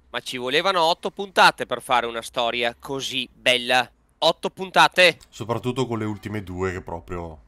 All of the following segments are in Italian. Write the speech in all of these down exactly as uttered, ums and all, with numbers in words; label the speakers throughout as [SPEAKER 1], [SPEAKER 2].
[SPEAKER 1] Ma ci volevano otto puntate per fare una storia così bella. Otto puntate!
[SPEAKER 2] Soprattutto con le ultime due che proprio...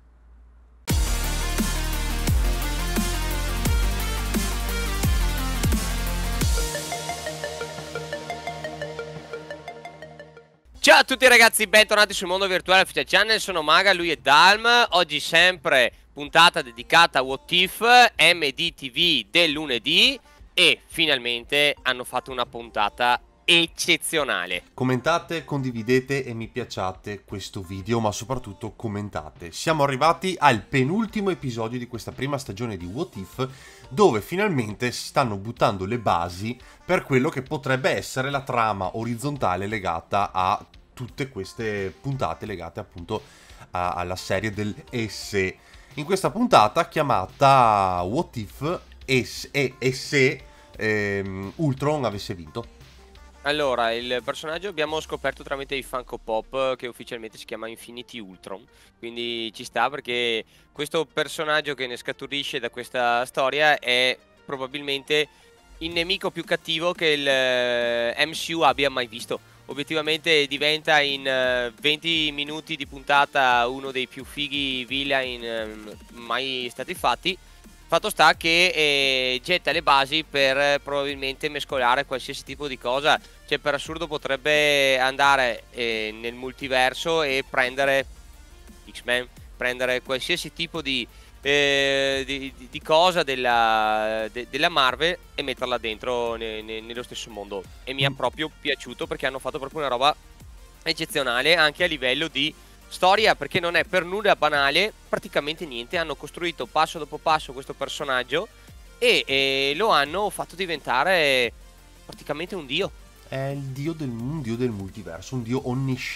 [SPEAKER 1] Ciao a tutti ragazzi, bentornati sul Mondo Virtuale Official Channel, sono Maga, lui è Dalm. Oggi sempre puntata dedicata a What If, M D T V del lunedì. E finalmente hanno fatto una puntata eccezionale.
[SPEAKER 2] Commentate, condividete e mi piacciate questo video, ma soprattutto commentate. Siamo arrivati al penultimo episodio di questa prima stagione di What If, dove finalmente stanno buttando le basi per quello che potrebbe essere la trama orizzontale legata a tutte queste puntate legate appunto a, alla serie del E se. In questa puntata chiamata What If e, e, e se ehm, Ultron avesse vinto.
[SPEAKER 1] Allora, il personaggio abbiamo scoperto tramite i Funko Pop che ufficialmente si chiama Infinity Ultron. Quindi ci sta perché questo personaggio che ne scaturisce da questa storia è probabilmente il nemico più cattivo che il eh, M C U abbia mai visto. Obiettivamente diventa in eh, venti minuti di puntata uno dei più fighi villain eh, mai stati fatti. Fatto sta che eh, getta le basi per eh, probabilmente mescolare qualsiasi tipo di cosa. Cioè, per assurdo potrebbe andare eh, nel multiverso e prendere X-Men, prendere qualsiasi tipo di, eh, di, di, di cosa della, de, della Marvel e metterla dentro ne, ne, nello stesso mondo. E mi è proprio piaciuto perché hanno fatto proprio una roba eccezionale anche a livello di storia, perché non è per nulla banale, praticamente niente. Hanno costruito passo dopo passo questo personaggio e, e lo hanno fatto diventare praticamente un dio.
[SPEAKER 2] È il dio del, un dio del multiverso, un dio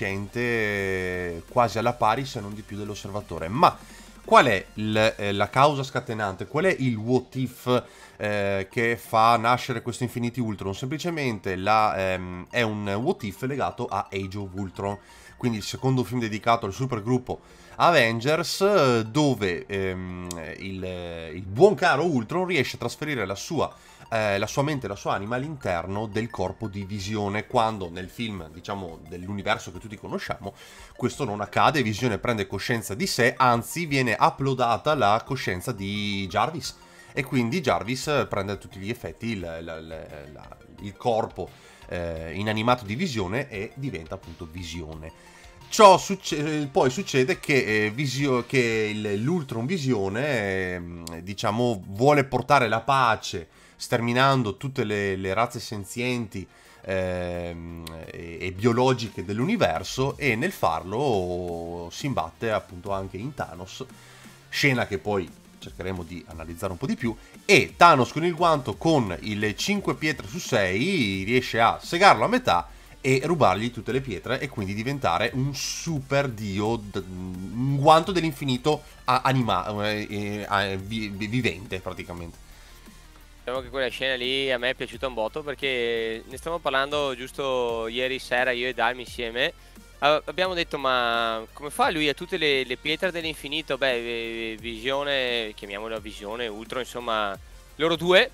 [SPEAKER 2] onnisciente, quasi alla pari se non di più dell'osservatore. Ma qual è il, eh, la causa scatenante? Qual è il what if eh, che fa nascere questo Infinity Ultron? Semplicemente la, ehm, è un what if legato a Age of Ultron, quindi il secondo film dedicato al supergruppo Avengers, dove ehm, il, il buon caro Ultron riesce a trasferire la sua Eh, la sua mente e la sua anima all'interno del corpo di Visione, quando nel film, diciamo, dell'universo che tutti conosciamo, questo non accade. Visione prende coscienza di sé, anzi viene uploadata la coscienza di Jarvis, e quindi Jarvis prende a tutti gli effetti il, la, la, la, il corpo eh, inanimato di Visione e diventa appunto Visione. Ciò succe- poi succede che, eh, Visio- che il- l'Ultron Visione eh, diciamo vuole portare la pace, sterminando tutte le, le razze senzienti ehm, e, e biologiche dell'universo, e nel farlo si imbatte appunto anche in Thanos, scena che poi cercheremo di analizzare un po' di più. E Thanos con il guanto con le cinque pietre su sei riesce a segarlo a metà e rubargli tutte le pietre, e quindi diventare un super dio, un guanto dell'infinito anima, eh, eh, vivente praticamente.
[SPEAKER 1] Diciamo che quella scena lì a me è piaciuta un botto, perché ne stavamo parlando giusto ieri sera io e Dalmi insieme. Abbiamo detto, ma come fa lui a tutte le, le pietre dell'infinito? Beh, Visione, chiamiamola Visione, Ultron, insomma, loro due,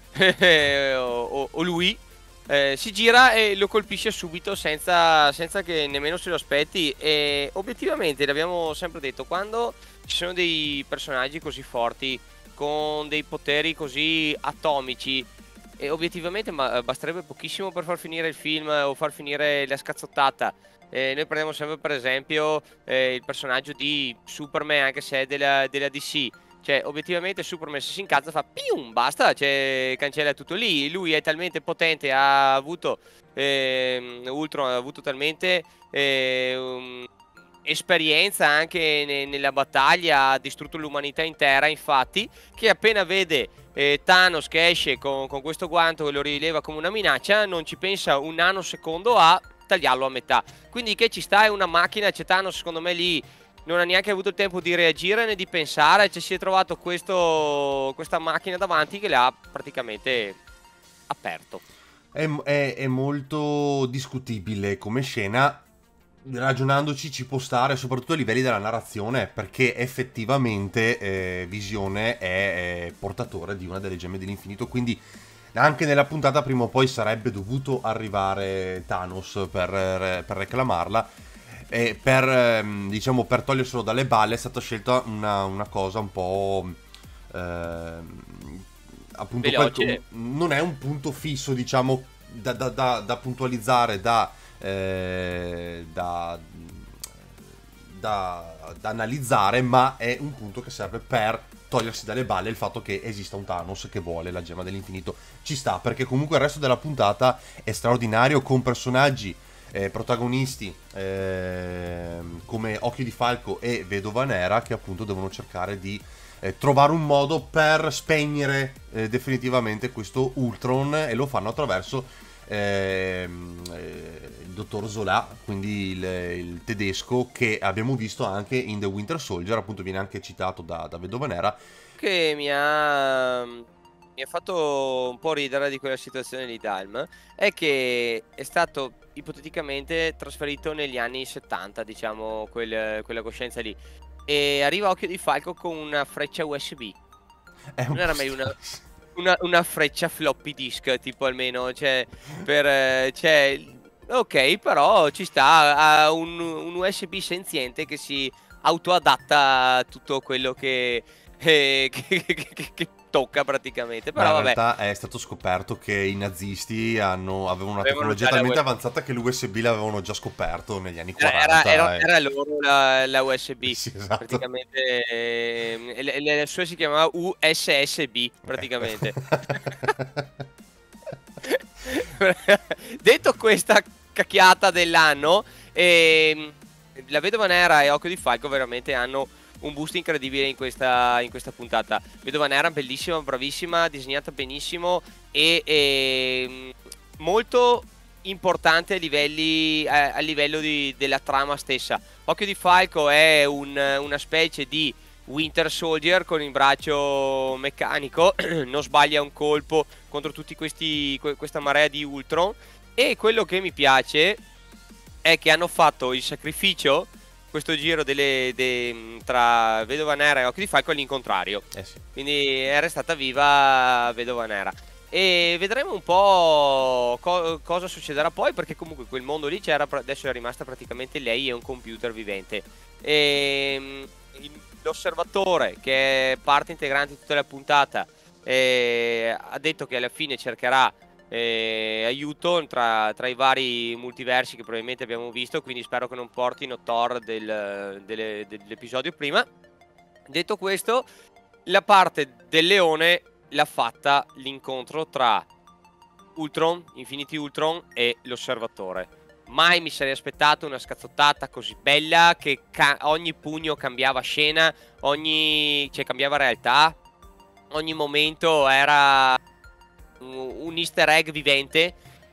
[SPEAKER 1] o, o lui, eh, si gira e lo colpisce subito senza, senza che nemmeno se lo aspetti. E obiettivamente l'abbiamo sempre detto, quando ci sono dei personaggi così forti, con dei poteri così atomici, e obiettivamente ma, basterebbe pochissimo per far finire il film o far finire la scazzottata. Eh, noi prendiamo sempre per esempio eh, il personaggio di Superman, anche se è della, della D C. Cioè, obiettivamente Superman se si incazza fa pium, basta, cioè, cancella tutto lì. Lui è talmente potente, ha avuto eh, Ultron ha avuto talmente eh, um, esperienza anche ne nella battaglia, ha distrutto l'umanità intera, infatti, che appena vede eh, Thanos che esce con, con questo guanto e lo rileva come una minaccia, non ci pensa un nanosecondo a tagliarlo a metà. Quindi che ci sta, è una macchina. C'è Thanos, secondo me lì non ha neanche avuto il tempo di reagire né di pensare, cioè si è trovato questo, questa macchina davanti che l'ha praticamente aperto.
[SPEAKER 2] È, è, è molto discutibile come scena. Ragionandoci ci può stare, soprattutto a livelli della narrazione, perché effettivamente eh, Visione è, è portatore di una delle gemme dell'infinito, quindi Anche nella puntata prima o poi sarebbe dovuto arrivare Thanos per, per reclamarla. E per, ehm, diciamo, per toglierselo dalle balle è stata scelta una, una cosa un po'... Ehm, appunto,
[SPEAKER 1] Veloce.
[SPEAKER 2] quel, non è un punto fisso, diciamo, da, da, da, da puntualizzare, da, eh, da, da, da analizzare, ma è un punto che serve per togliersi dalle balle il fatto che esista un Thanos che vuole la gemma dell'infinito. Ci sta, perché comunque il resto della puntata è straordinario, con personaggi eh, protagonisti eh, come Occhio di Falco e Vedova Nera, che appunto devono cercare di eh, trovare un modo per spegnere eh, definitivamente questo Ultron, e lo fanno attraverso ehm, eh, il dottor Zola, quindi il, il tedesco che abbiamo visto anche in The Winter Soldier, appunto viene anche citato da, da Vedova Nera.
[SPEAKER 1] Che mi ha, mi ha fatto un po' ridere di quella situazione di Dalm è che è stato ipoteticamente trasferito negli anni settanta, diciamo, quel- quella coscienza lì. E arriva Occhio di Falco con una freccia U S B.
[SPEAKER 2] È un
[SPEAKER 1] Non
[SPEAKER 2] po'
[SPEAKER 1] era meglio una,
[SPEAKER 2] strano.
[SPEAKER 1] una, una freccia floppy disk, tipo almeno, cioè, per, eh, cioè, ok, però ci sta, ha un, un U S B senziente che si autoadatta a tutto quello che, eh, che, che- che- che tocca praticamente,
[SPEAKER 2] Ma
[SPEAKER 1] però
[SPEAKER 2] in
[SPEAKER 1] vabbè,
[SPEAKER 2] realtà è stato scoperto che i nazisti hanno, avevano una
[SPEAKER 1] avevano
[SPEAKER 2] tecnologia
[SPEAKER 1] già la
[SPEAKER 2] talmente
[SPEAKER 1] U S B.
[SPEAKER 2] avanzata che l'U S B l'avevano già scoperto negli anni
[SPEAKER 1] Era, era, era-
[SPEAKER 2] quaranta. E...
[SPEAKER 1] era loro la, la U S B,
[SPEAKER 2] Sì, esatto.
[SPEAKER 1] praticamente, ehm, e le, le sue si chiamava U S S B,
[SPEAKER 2] Ecco.
[SPEAKER 1] praticamente. Detto questa cacchiata dell'anno, ehm, la Vedova Nera e Occhio di Falco veramente hanno un boost incredibile in questa, in questa puntata. Vedova Nera bellissima, bravissima, disegnata benissimo e, ehm, molto importante a, livelli, a, a livello di- della trama stessa. Occhio di Falco è un- una specie di Winter Soldier con il braccio meccanico, non sbaglia un colpo contro tutti questi, que- questa marea di Ultron. E quello che mi piace è che hanno fatto il sacrificio, questo giro delle, de- tra Vedova Nera e Occhio di Falco all'incontrario.
[SPEAKER 2] Eh sì.
[SPEAKER 1] Quindi è restata viva Vedova Nera. E vedremo un po' co- cosa succederà poi, perché comunque quel mondo lì c'era, pra- adesso è rimasta praticamente lei e un computer vivente. E, l'osservatore, che è parte integrante di tutta la puntata, eh, ha detto che alla fine cercherà eh, aiuto tra, tra i vari multiversi che probabilmente abbiamo visto, quindi spero che non portino Thor del- delle- dell'episodio prima. Detto questo, la parte del leone l'ha fatta l'incontro tra Ultron, Infinity Ultron e l'osservatore. Mai mi sarei aspettato una scazzottata così bella, che ca- ogni pugno cambiava scena, ogni, cioè cambiava realtà, ogni momento era un un easter egg vivente.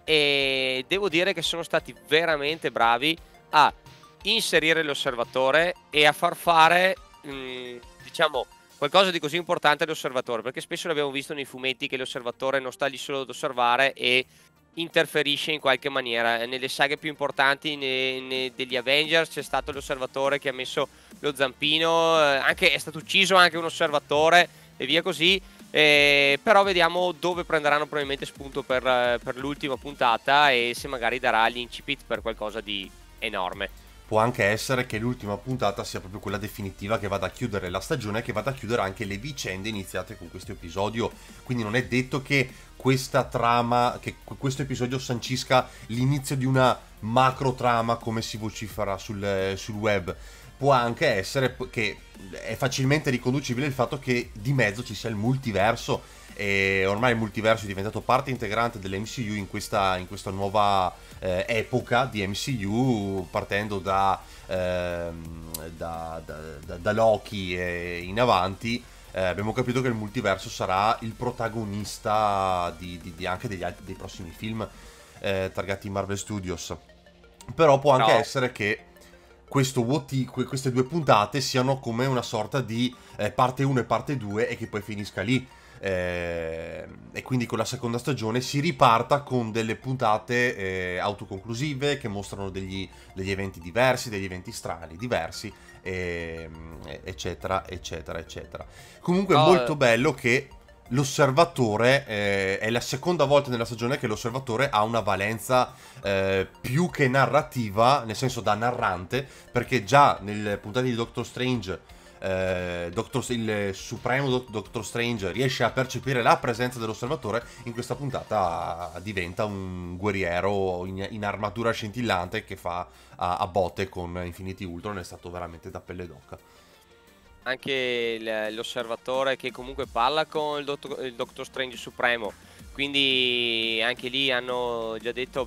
[SPEAKER 1] E devo dire che sono stati veramente bravi a inserire l'osservatore e a far fare, mh, diciamo, qualcosa di così importante all'osservatore, perché spesso l'abbiamo visto nei fumetti che l'osservatore non sta lì solo ad osservare e interferisce in qualche maniera. Nelle saghe più importanti ne- ne- degli Avengers c'è stato l'osservatore che ha messo lo zampino, eh, anche, è stato ucciso anche un osservatore e via così. Eh, però vediamo dove prenderanno probabilmente spunto per, eh, per l'ultima puntata, e se magari darà l'incipit per qualcosa di enorme.
[SPEAKER 2] Può anche essere che l'ultima puntata sia proprio quella definitiva che vada a chiudere la stagione, che vada a chiudere anche le vicende iniziate con questo episodio. Quindi non è detto che questa trama, che questo episodio sancisca l'inizio di una macro trama come si vocifera sul, sul web. Può anche essere che è facilmente riconducibile il fatto che di mezzo ci sia il multiverso, e ormai il multiverso è diventato parte integrante dell'M C U in questa, in questa nuova eh, epoca di M C U, partendo da, ehm, da, da, da, da Loki e in avanti. Eh, abbiamo capito che il multiverso sarà il protagonista di, di, di anche degli altri, dei prossimi film eh, targati Marvel Studios. Però può anche
[SPEAKER 1] Però
[SPEAKER 2] essere che questo what if, que- queste due puntate siano come una sorta di eh, parte uno e parte due, e che poi finisca lì. Eh, e quindi con la seconda stagione si riparta con delle puntate eh, autoconclusive che mostrano degli, degli eventi diversi, degli eventi strani diversi, e, eccetera, eccetera, eccetera. Comunque è
[SPEAKER 1] però,
[SPEAKER 2] molto bello che l'osservatore eh, è la seconda volta nella stagione che l'osservatore ha una valenza eh, più che narrativa, nel senso da narrante, perché già nelle puntate di Doctor Strange eh, Doctor, il supremo Doctor Strange riesce a percepire la presenza dell'osservatore, in questa puntata diventa un guerriero in, in armatura scintillante che fa a, a botte con Infinity Ultron. È stato veramente da pelle d'oca.
[SPEAKER 1] Anche l'osservatore che comunque parla con il Doctor, il Doctor Strange Supremo, quindi anche lì hanno già detto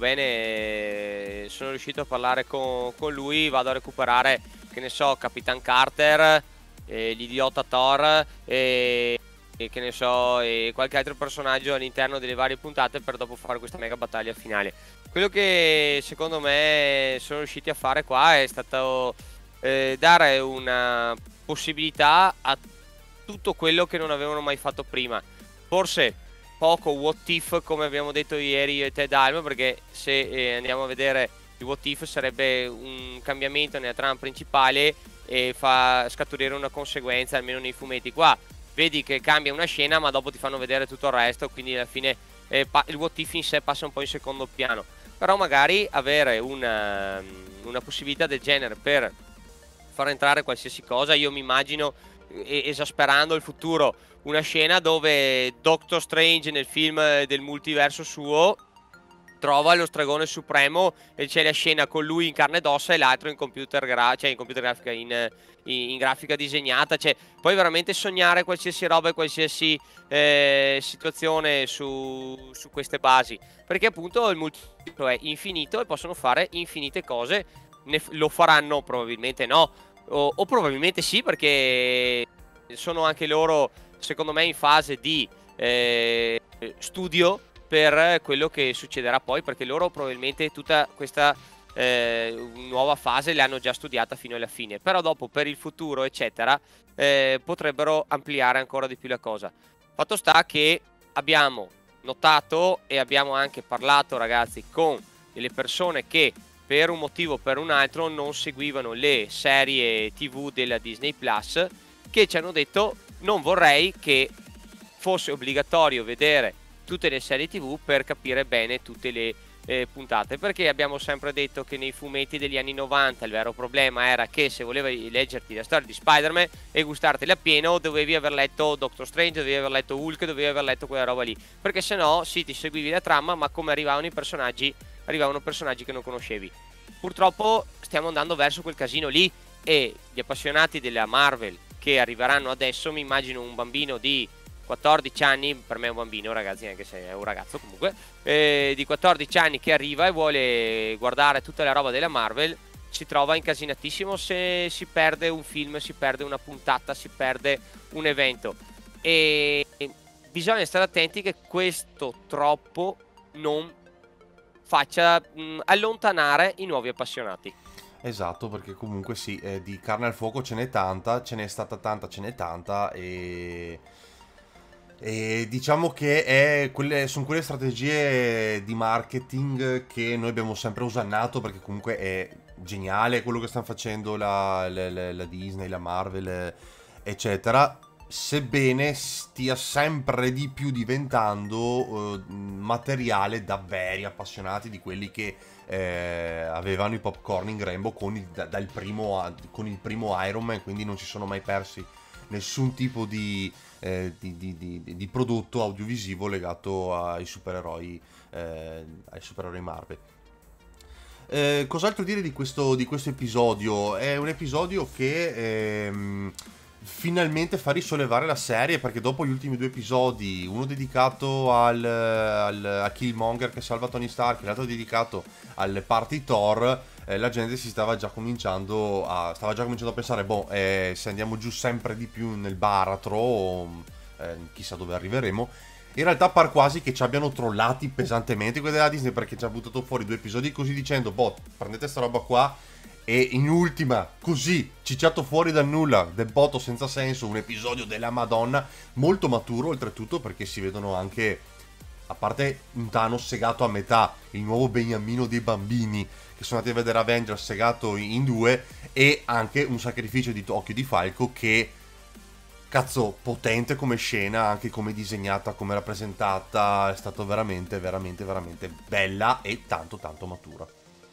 [SPEAKER 1] bene, sono riuscito a parlare con, con lui, vado a recuperare, che ne so, Capitan Carter, eh, l'idiota Thor e, e che ne so, e qualche altro personaggio all'interno delle varie puntate per dopo fare questa mega battaglia finale. Quello che secondo me sono riusciti a fare qua è stato eh, dare una possibilità a tutto quello che non avevano mai fatto prima. Forse poco what if, come abbiamo detto ieri io e te Dalma, perché se eh, andiamo a vedere il what if sarebbe un cambiamento nella trama principale e fa scaturire una conseguenza, almeno nei fumetti. Qua vedi che cambia una scena ma dopo ti fanno vedere tutto il resto, quindi alla fine eh, il what if in sé passa un po' in secondo piano. Però magari avere una, una possibilità del genere per far entrare qualsiasi cosa, io mi immagino, esasperando il futuro, una scena dove Doctor Strange nel film del multiverso suo trova lo stregone supremo e c'è la scena con lui in carne ed ossa e l'altro in computer, gra cioè in computer grafica, in, in, in grafica disegnata. Cioè, puoi veramente sognare qualsiasi roba e qualsiasi eh, situazione su, su queste basi, perché appunto il multiverso è infinito e possono fare infinite cose. Ne lo faranno? Probabilmente no, o, o probabilmente sì, perché sono anche loro secondo me in fase di eh, studio per quello che succederà poi, perché loro probabilmente tutta questa eh, nuova fase l'hanno già studiata fino alla fine, però dopo per il futuro eccetera eh, potrebbero ampliare ancora di più la cosa. Fatto sta che abbiamo notato e abbiamo anche parlato, ragazzi, con delle persone che per un motivo o per un altro non seguivano le serie tv della Disney Plus, che ci hanno detto: non vorrei che fosse obbligatorio vedere tutte le serie tv per capire bene tutte le eh, puntate, perché abbiamo sempre detto che nei fumetti degli anni novanta il vero problema era che se volevi leggerti la storia di Spider-Man e gustartela appieno dovevi aver letto Doctor Strange, dovevi aver letto Hulk, dovevi aver letto quella roba lì, perché se no sì, ti seguivi la trama, ma come arrivavano i personaggi, arrivavano personaggi che non conoscevi. Purtroppo stiamo andando verso quel casino lì, e gli appassionati della Marvel che arriveranno adesso, mi immagino un bambino di quattordici anni, per me è un bambino, ragazzi, anche se è un ragazzo comunque, eh, di quattordici anni che arriva e vuole guardare tutta la roba della Marvel, si trova incasinatissimo se si perde un film, si perde una puntata, si perde un evento, e bisogna stare attenti che questo troppo non faccia mh, allontanare i nuovi appassionati.
[SPEAKER 2] Esatto, perché comunque sì, eh, di carne al fuoco ce n'è tanta, ce n'è stata tanta, ce n'è tanta, e... E diciamo che è quelle, sono quelle strategie di marketing che noi abbiamo sempre osannato, perché comunque è geniale quello che stanno facendo la, la, la, la Disney, la Marvel, eccetera, sebbene stia sempre di più diventando eh, materiale da veri appassionati, di quelli che eh, avevano i popcorn in grembo con il, da, dal primo, con il primo Iron Man, quindi non si sono mai persi nessun tipo di, eh, di, di, di, di prodotto audiovisivo legato ai supereroi, eh, ai supereroi Marvel. Eh, cos'altro dire di questo, di questo episodio? È un episodio che ehm, finalmente fa risollevare la serie, perché dopo gli ultimi due episodi, uno dedicato al, al, a Killmonger che salva Tony Stark e l'altro dedicato al party Thor, eh, la gente si stava già cominciando a stava già cominciando a pensare: boh, eh, se andiamo giù sempre di più nel baratro, eh, chissà dove arriveremo. In realtà par quasi che ci abbiano trollati pesantemente quelli della Disney, perché ci ha buttato fuori due episodi così dicendo: boh, prendete sta roba qua, e in ultima, così, cicciato fuori dal nulla, del botto senza senso, un episodio della Madonna, molto maturo oltretutto, perché si vedono anche, a parte un Thanos segato a metà, il nuovo beniamino dei bambini che sono andati a vedere Avengers segato in due, e anche un sacrificio di Occhio di Falco che cazzo, potente come scena, anche come disegnata, come rappresentata, è stato veramente, veramente, veramente bella e tanto, tanto matura.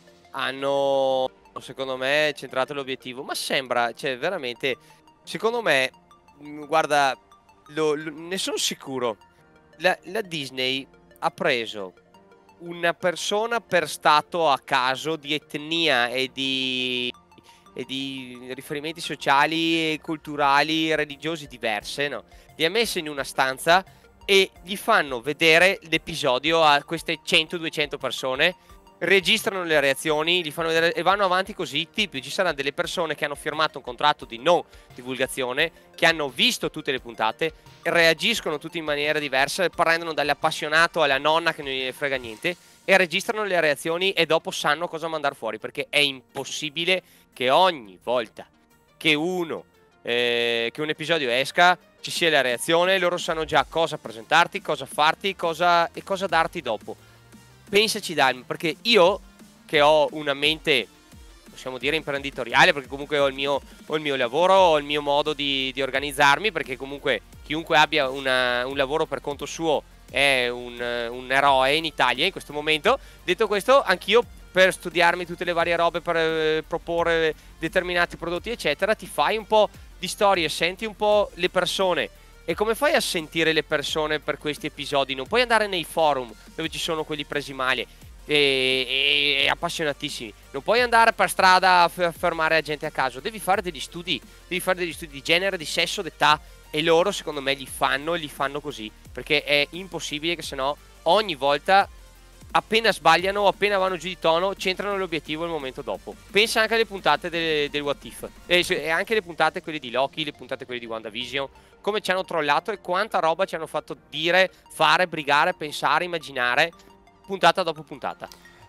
[SPEAKER 1] Hanno, secondo me, centrato l'obiettivo, ma sembra, cioè veramente, secondo me, mh, guarda, lo- lo- ne sono sicuro, la, la Disney ha preso una persona per stato a caso di etnia e di, e di riferimenti sociali, culturali, religiosi diverse, no? Li ha messi in una stanza e gli fanno vedere l'episodio a queste cento duecento persone, registrano le reazioni, li fanno vedere e vanno avanti così. Tipo, ci saranno delle persone che hanno firmato un contratto di non divulgazione, che hanno visto tutte le puntate, reagiscono tutti in maniera diversa, prendono dall'appassionato alla nonna che non gliene frega niente e registrano le reazioni e dopo sanno cosa mandare fuori, perché è impossibile che ogni volta che uno eh, che un episodio esca ci sia la reazione, loro sanno già cosa presentarti, cosa farti, cosa, e cosa darti dopo. Pensaci, Dalm, perché io che ho una mente, possiamo dire, imprenditoriale, perché comunque ho il mio, ho il mio lavoro, ho il mio modo di, di organizzarmi, perché comunque chiunque abbia una, un lavoro per conto suo è un, un eroe in Italia in questo momento. Detto questo, anch'io per studiarmi tutte le varie robe, per eh, proporre determinati prodotti eccetera, ti fai un po' di storie, senti un po' le persone. E come fai a sentire le persone per questi episodi? Non puoi andare nei forum dove ci sono quelli presi male e, e, e appassionatissimi. Non puoi andare per strada a fermare la gente a caso. Devi fare degli studi, devi fare degli studi di genere, di sesso, d'età. E loro secondo me li fanno, li fanno così, perché è impossibile che sennò ogni volta, appena sbagliano, appena vanno giù di tono, centrano l'obiettivo il momento dopo. Pensa anche alle puntate del, del What If e, e anche le puntate quelle di Loki, le puntate quelle di WandaVision, come ci hanno trollato e quanta roba ci hanno fatto dire, fare, brigare, pensare, immaginare, puntata dopo puntata.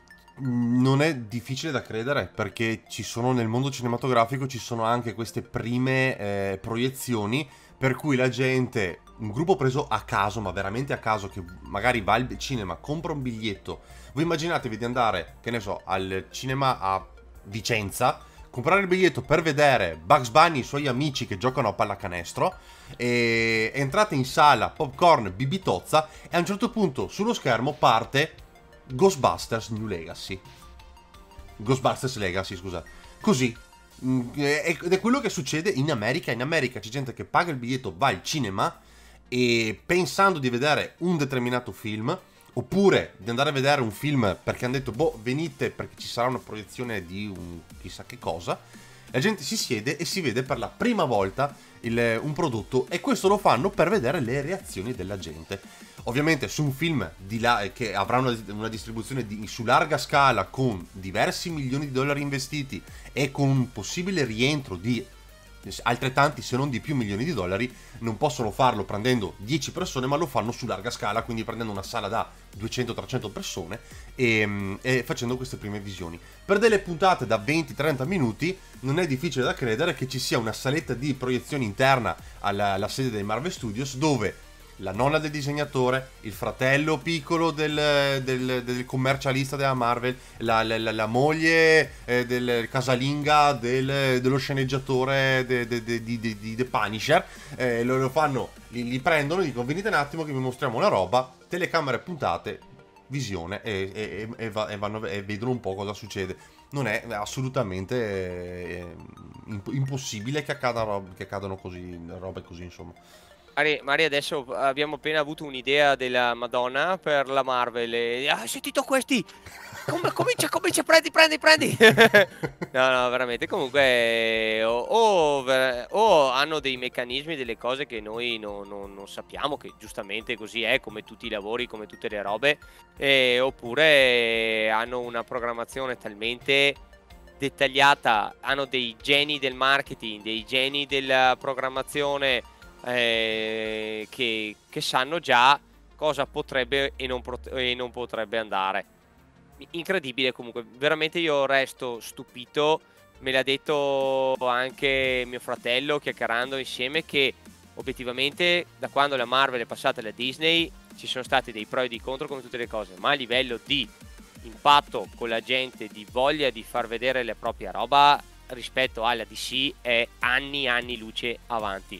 [SPEAKER 2] Non è difficile da credere, perché ci sono nel mondo cinematografico, ci sono anche queste prime eh, proiezioni per cui la gente, un gruppo preso a caso, ma veramente a caso, che magari va al cinema, compra un biglietto. Voi immaginatevi di andare, che ne so, al cinema a Vicenza, comprare il biglietto per vedere Bugs Bunny e i suoi amici che giocano a pallacanestro, e entrate in sala, popcorn, bibitozza, e a un certo punto sullo schermo parte Ghostbusters New Legacy. Ghostbusters Legacy, scusa. Così. Ed è quello che succede in America. In America c'è gente che paga il biglietto, va al cinema e pensando di vedere un determinato film, oppure di andare a vedere un film perché hanno detto, boh, venite perché ci sarà una proiezione di un chissà che cosa, la gente si siede e si vede per la prima volta il, un prodotto, e questo lo fanno per vedere le reazioni della gente. Ovviamente su un film di là, che avrà una, una distribuzione di, su larga scala, con diversi milioni di dollari investiti e con un possibile rientro di altrettanti se non di più milioni di dollari, non possono farlo prendendo dieci persone, ma lo fanno su larga scala, quindi prendendo una sala da duecento trecento persone e, e facendo queste prime visioni. Per delle puntate da venti trenta minuti non è difficile da credere che ci sia una saletta di proiezione interna alla, alla sede dei Marvel Studios, dove la nonna del disegnatore, il fratello piccolo del, del, del commercialista della Marvel, la, la, la, la moglie eh, del casalinga del, dello sceneggiatore di de, de, de, de, de The Punisher, eh, lo, lo fanno, li, li prendono e dicono venite un attimo che vi mostriamo una roba, telecamere puntate, visione, e, e, e, va, e, vanno, e vedono un po' cosa succede. Non è assolutamente eh, impossibile che, accada rob- che accadano così, robe così, insomma.
[SPEAKER 1] Mari, Mari, adesso abbiamo appena avuto un'idea della Madonna per la Marvel e... Ah, hai sentito questi? Com comincia, comincia, prendi, prendi, prendi! No, no, veramente, comunque o, o, o hanno dei meccanismi, delle cose che noi no, no, non sappiamo, che giustamente così è, come tutti i lavori, come tutte le robe, e, oppure hanno una programmazione talmente dettagliata, hanno dei geni del marketing, dei geni della programmazione, Eh, che, che sanno già cosa potrebbe e non, e non potrebbe andare. Incredibile comunque, veramente io resto stupito. Me l'ha detto anche mio fratello chiacchierando insieme, che obiettivamente da quando la Marvel è passata alla Disney ci sono stati dei pro e dei contro come tutte le cose, ma a livello di impatto con la gente, di voglia di far vedere la propria roba rispetto alla D C è anni anni luce avanti.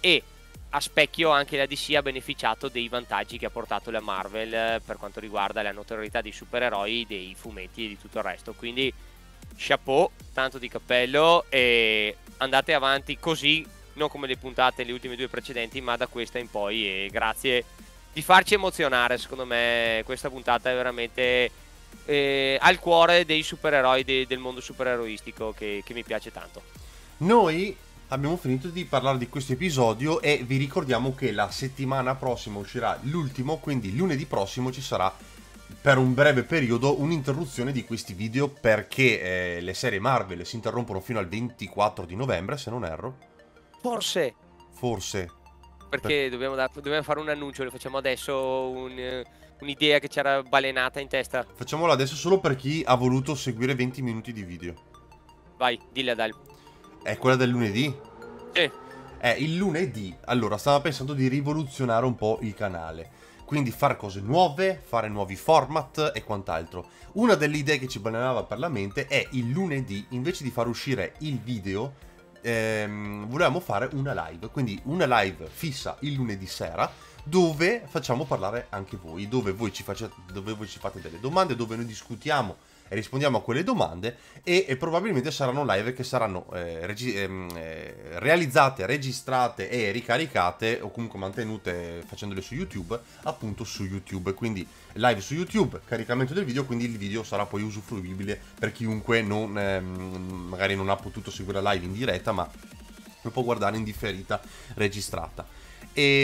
[SPEAKER 1] e a specchio anche la D C ha beneficiato dei vantaggi che ha portato la Marvel eh, per quanto riguarda la notorietà dei supereroi, dei fumetti e di tutto il resto. Quindi chapeau, tanto di cappello, e andate avanti così, non come le puntate le ultime due precedenti, ma da questa in poi, e grazie di farci emozionare. Secondo me questa puntata è veramente eh, al cuore dei supereroi, de del mondo supereroistico, che, che mi piace tanto.
[SPEAKER 2] Noi abbiamo finito di parlare di questo episodio e vi ricordiamo che la settimana prossima uscirà l'ultimo, quindi lunedì prossimo ci sarà per un breve periodo un'interruzione di questi video, perché eh, le serie Marvel si interrompono fino al ventiquattro di novembre, se non erro.
[SPEAKER 1] Forse.
[SPEAKER 2] Forse.
[SPEAKER 1] Perché per... dobbiamo, da dobbiamo fare un annuncio, lo facciamo adesso, un, un'idea che c'era balenata in testa.
[SPEAKER 2] Facciamolo adesso solo per chi ha voluto seguire venti minuti di video.
[SPEAKER 1] Vai, dilla Dal.
[SPEAKER 2] È quella del lunedì?
[SPEAKER 1] Sì.
[SPEAKER 2] È il lunedì. Allora, stavo pensando di rivoluzionare un po' il canale. Quindi fare cose nuove, fare nuovi format e quant'altro. Una delle idee che ci balenava per la mente è il lunedì, invece di far uscire il video, ehm, volevamo fare una live. Quindi una live fissa il lunedì sera, dove facciamo parlare anche voi, dove voi ci, facciate, dove voi ci fate delle domande, dove noi discutiamo e rispondiamo a quelle domande, e, e probabilmente saranno live che saranno eh, regi ehm, eh, realizzate, registrate e ricaricate, o comunque mantenute facendole su YouTube, appunto su YouTube. Quindi live su YouTube, caricamento del video, quindi il video sarà poi usufruibile per chiunque non, ehm, magari non ha potuto seguire la live in diretta, ma lo può guardare in differita registrata. E,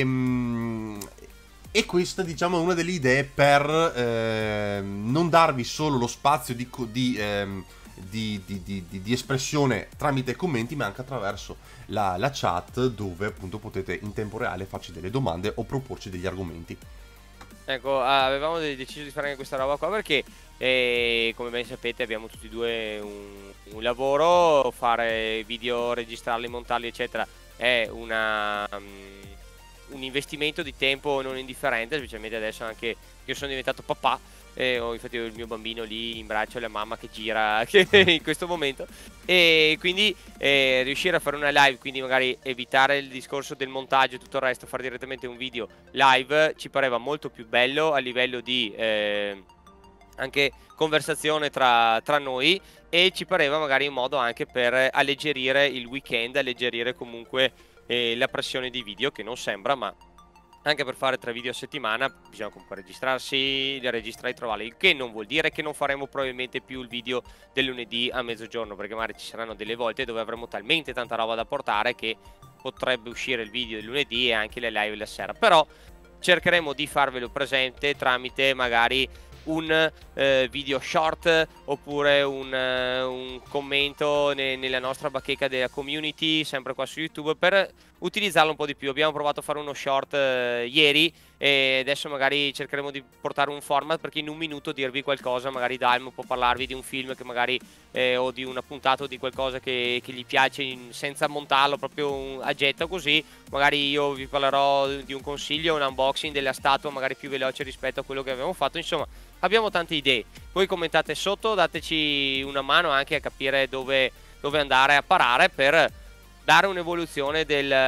[SPEAKER 2] E questa, diciamo, è una delle idee per eh, non darvi solo lo spazio di, di, eh, di, di, di, di espressione tramite commenti, ma anche attraverso la, la chat, dove appunto potete in tempo reale farci delle domande o proporci degli argomenti.
[SPEAKER 1] Ecco, avevamo deciso di fare anche questa roba qua perché, eh, come ben sapete, abbiamo tutti e due un, un lavoro. Fare video, registrarli, montarli, eccetera, è una... Um, un investimento di tempo non indifferente, specialmente adesso anche io sono diventato papà e ho infatti ho il mio bambino lì in braccio e la mamma che gira in questo momento, e quindi eh, riuscire a fare una live, quindi magari evitare il discorso del montaggio e tutto il resto, fare direttamente un video live ci pareva molto più bello a livello di eh, anche conversazione tra, tra noi, e ci pareva magari un modo anche per alleggerire il weekend, alleggerire comunque e la pressione di video, che non sembra, ma anche per fare tre video a settimana bisogna comunque registrarsi, registrare e trovarli, il che non vuol dire che non faremo probabilmente più il video del lunedì a mezzogiorno, perché magari ci saranno delle volte dove avremo talmente tanta roba da portare che potrebbe uscire il video del lunedì e anche le live la sera. Però cercheremo di farvelo presente tramite magari un eh, video short, oppure un, eh, un commento ne nella nostra bacheca della community, sempre qua su YouTube, per utilizzarlo un po' di più. Abbiamo provato a fare uno short eh, ieri, e adesso magari cercheremo di portare un format perché in un minuto dirvi qualcosa, magari Dalm può parlarvi di un film che magari eh, o di una puntata o di qualcosa che, che gli piace, in, senza montarlo, proprio un, a getto così. Magari io vi parlerò di un consiglio, un unboxing della statua magari più veloce rispetto a quello che abbiamo fatto. Insomma, abbiamo tante idee. Voi commentate sotto, dateci una mano anche a capire dove, dove andare a parare per dare un'evoluzione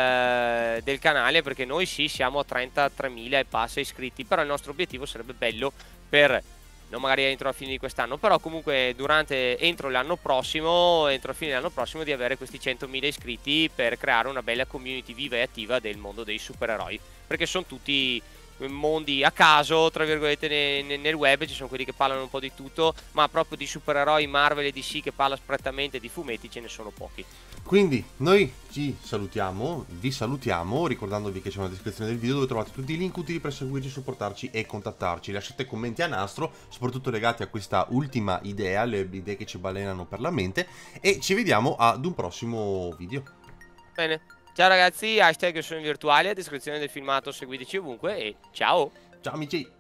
[SPEAKER 1] del, del canale, perché noi sì siamo a trentatremila e passa iscritti, però il nostro obiettivo sarebbe bello per, non magari entro la fine di quest'anno, però comunque durante, entro l'anno prossimo, entro la fine dell'anno prossimo, di avere questi centomila iscritti per creare una bella community viva e attiva del mondo dei supereroi, perché sono tutti mondi a caso, tra virgolette, ne, nel web. Ci sono quelli che parlano un po' di tutto, ma proprio di supereroi Marvel e D C che parla prettamente di fumetti ce ne sono pochi.
[SPEAKER 2] Quindi noi ci salutiamo, vi salutiamo, ricordandovi che c'è una descrizione del video dove trovate tutti i link utili per seguirci, supportarci e contattarci. Lasciate commenti a nastro, soprattutto legati a questa ultima idea, le idee che ci balenano per la mente, e ci vediamo ad un prossimo video.
[SPEAKER 1] Bene, ciao ragazzi, hashtag sono virtuale, a descrizione del filmato, seguiteci ovunque e ciao!
[SPEAKER 2] Ciao amici!